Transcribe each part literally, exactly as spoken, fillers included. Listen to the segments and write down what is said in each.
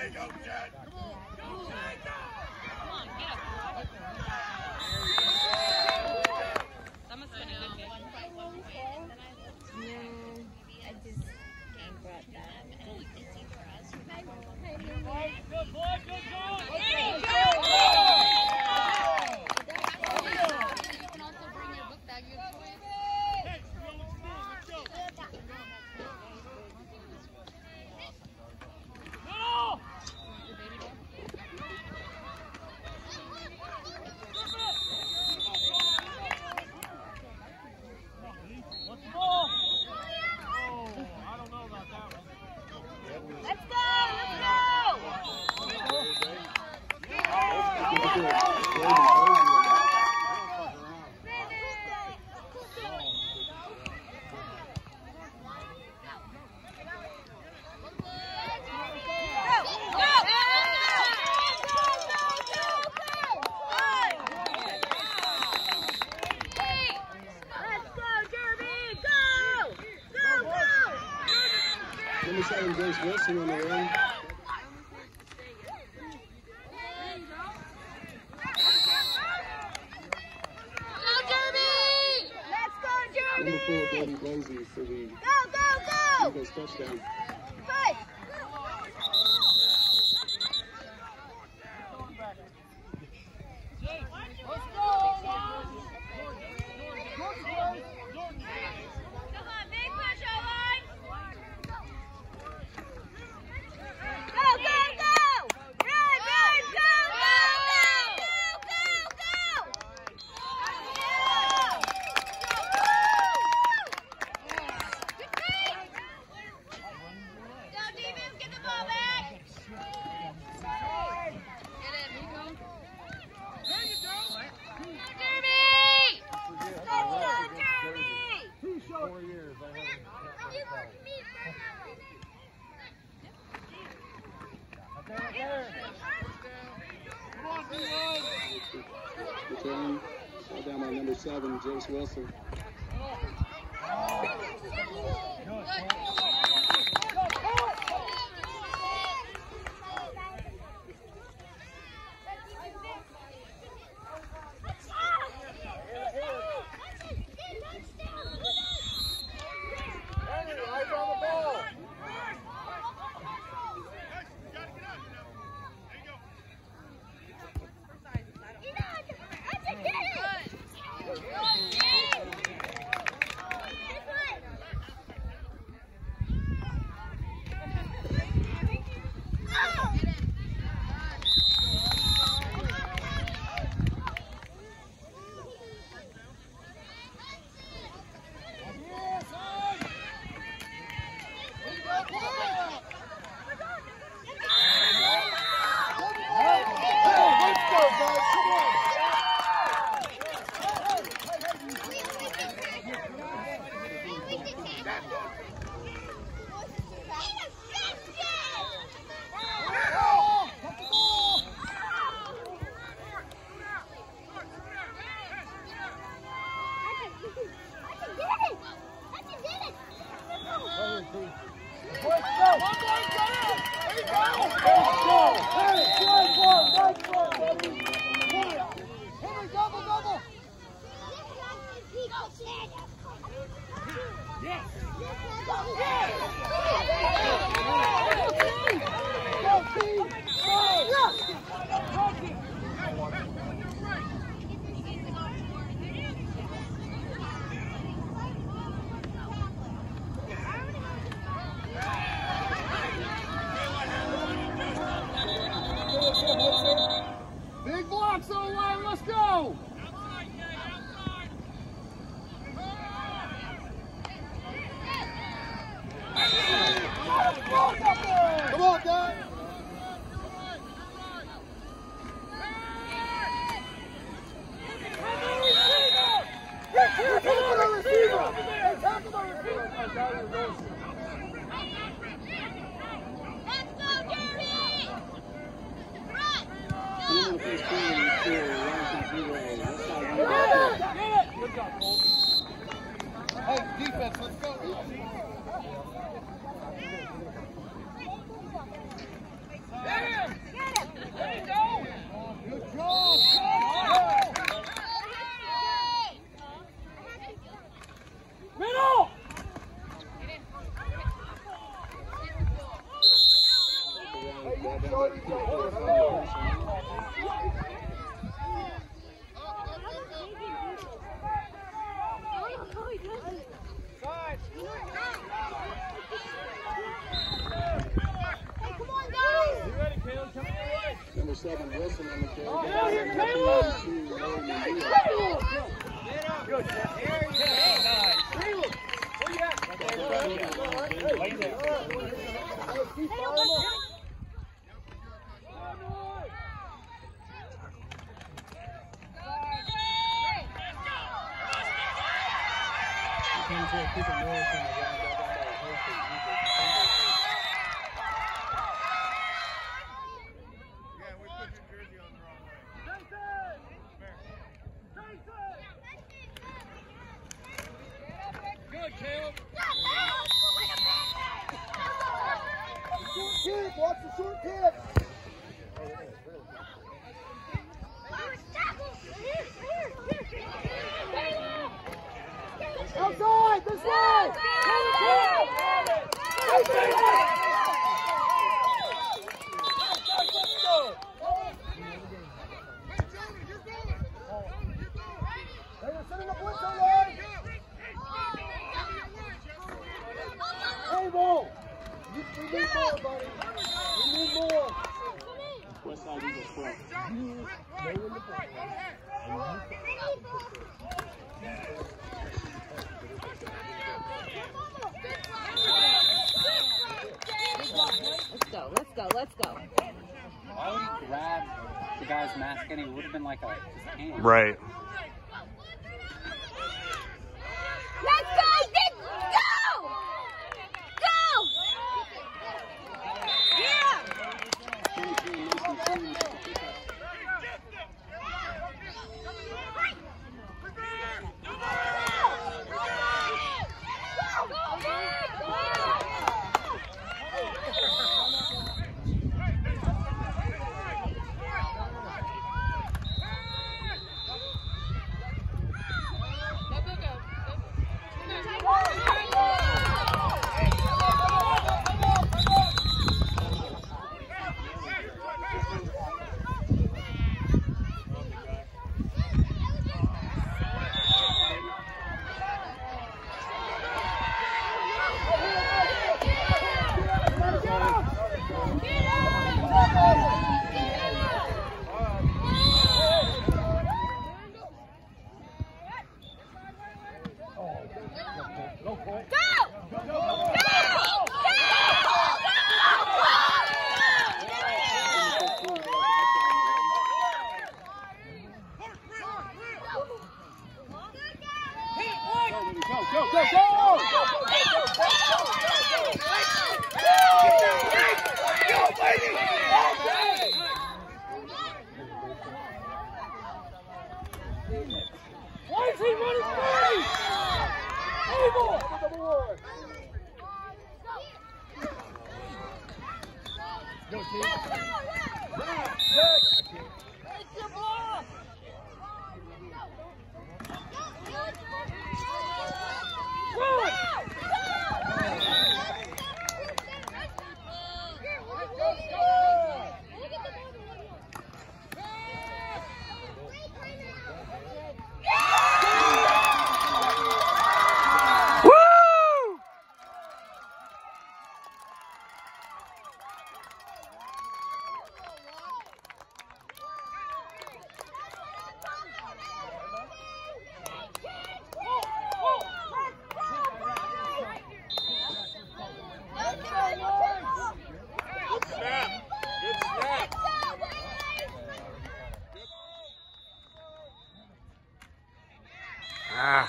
Wilson on the ring. Number four, Brody Blazy for the go, go, go! Eagles touchdown. Fight! Let's go! Come on, big push, O-line! Go, go, go! Run, run, go, go, go, go, go, go! Four years. I Return. Ball down by number seven, James Wilson. Big blocks on the line, let's go! Come on, guys! Tackle the receiver! Hey, tackle the receiver! Let's go, Derby! Run! Number fifteen for Washington zero. West side Get it! Good job, Cole. Hey, defense, let's go. Number seven, Wilson on the field. Oh, here, Caleb! Good, Jeff. Here, nice. Caleb, where you at? Right there. Keep following up. Watch the short kick! Outside! This way! Hey, we're setting up Winfield, line! Hey, ball! We need more, buddy! We need more! West side Eagles front. You know when the ball Let's go, let's go, let's go. Why would he grab the guy's mask and it would have been like a his hand? Right. Let's go, Dick! Go! Go! Yeah! Why is he running free? Evil! Go, team. Take your ball! Run! Ah.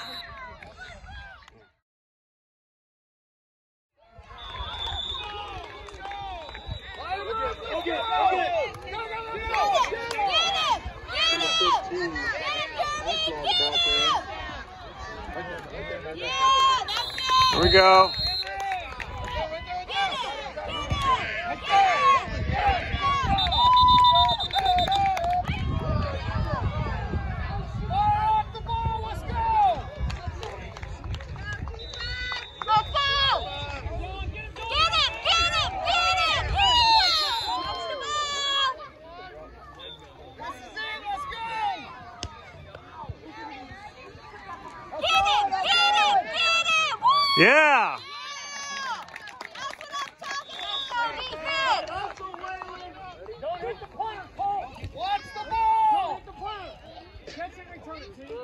Here we go. Yeah. Don't hit the pointer, Cole. Watch the ball. Don't hit the pointer. Catch and return it, team.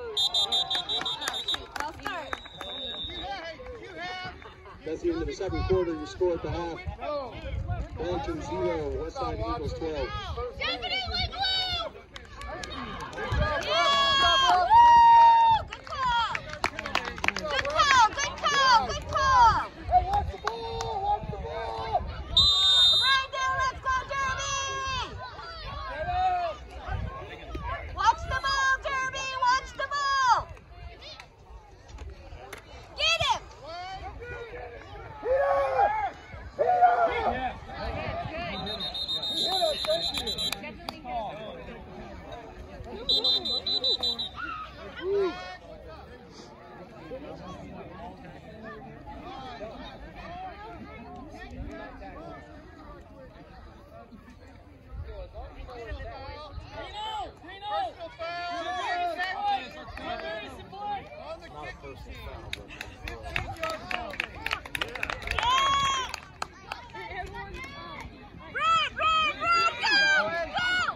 That's the end of the second quarter. Your score at the half. Wellington zero, Westside Eagles twelve. Definitely blue! Good call, good call, good call! Hey, watch the ball. Watch the ball. Right now, let's go, Derby! Get out. Watch the ball, Derby! Watch the ball! Get him! Yeah. Run, run, run! Go! Go!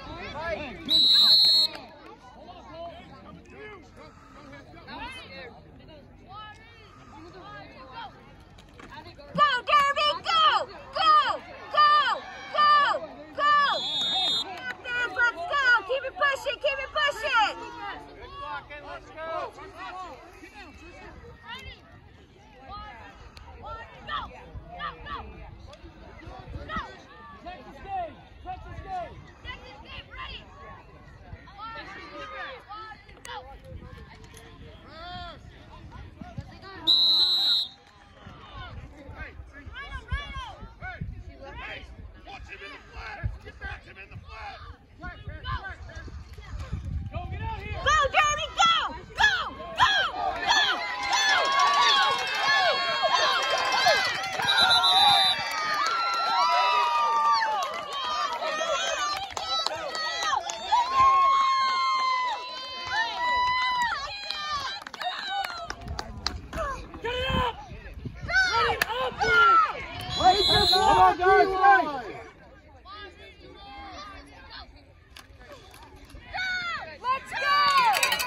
Go, Derby! Go! Go! Go! Go! Go! Let's go! Keep it pushing! Keep it pushing! Let's go. Texas game. Texas game. Go, get out here. Go, Derby! Go! Go! Go! Go! Get it up. Get it up, boys. Wait, come on, guys. Guys. Let's go!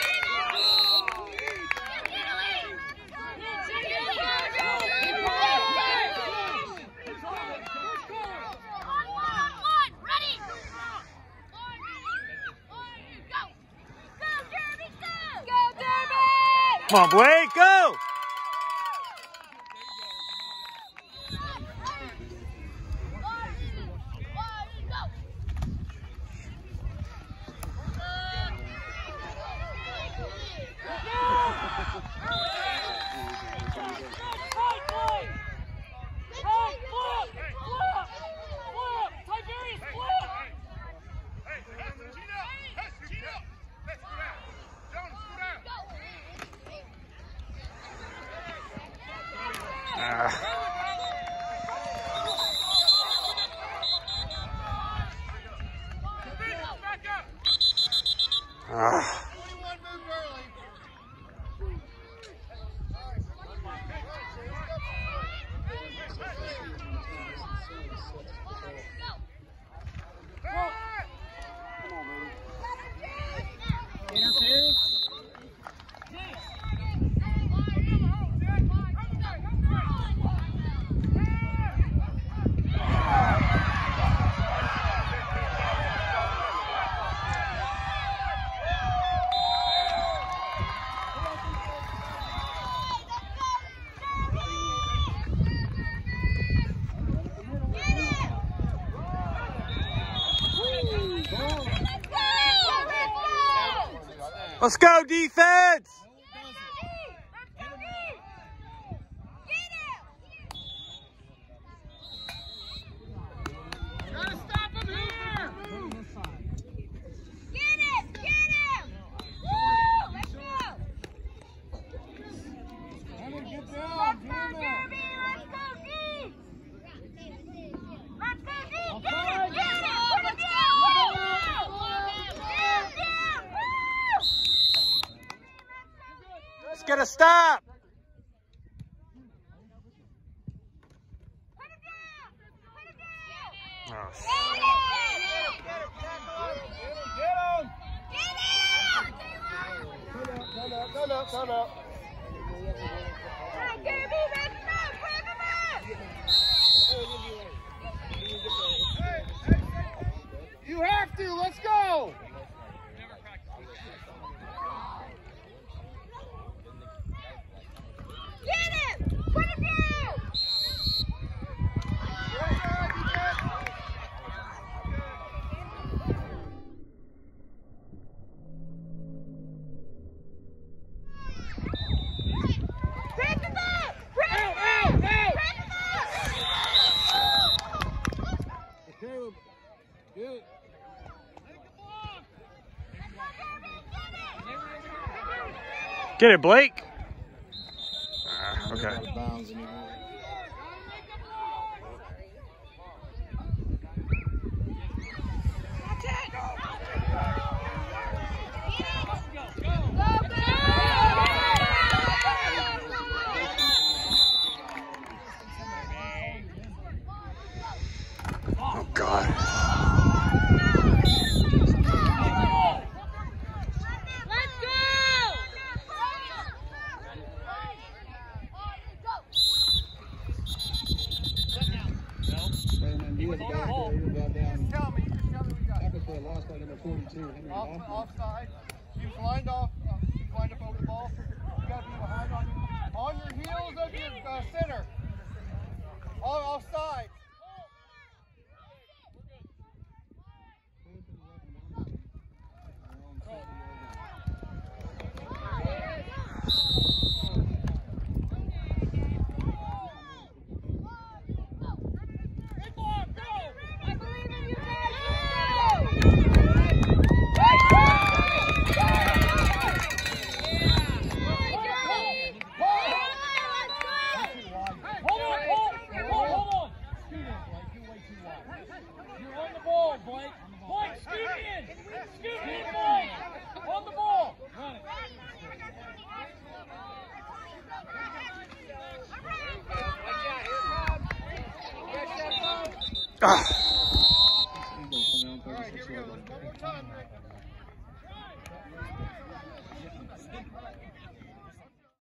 Come on, Blake, go! Ah. Let's go, defense! Gotta stop him here! Get him! Get him! Woo! Let's go! Let's go, Derby! Let's go, D! Let's go, D! Get him! Get him! Put him down! Down, down! Woo! Let's get a stop! Come up, come up, come up. You have to, let's go! Get him! Put him down! Break him up! Break him up! Break him up! Caleb, get it. Get it, Blake. Ah, okay. Out of bounds anymore. Oh, God. Let's go! And he was back there, he was brought down. Tell me, just tell me what you got. Tackle for a loss by number forty-two, Henry Off, Hoffman. offside. He was lined off. Uh, he was lined up over the ball. You got to be behind on your, on your heels of your uh, center. All offside. I believe in you guys! Hold on, hold, hold, hold on. Scoot in, Blake. You're way too wide. You're on the ball, Blake. Blake, scoot in. Scoot in, Blake. On the ball. Run it. Ah. All right, here we go. One more time, Rick.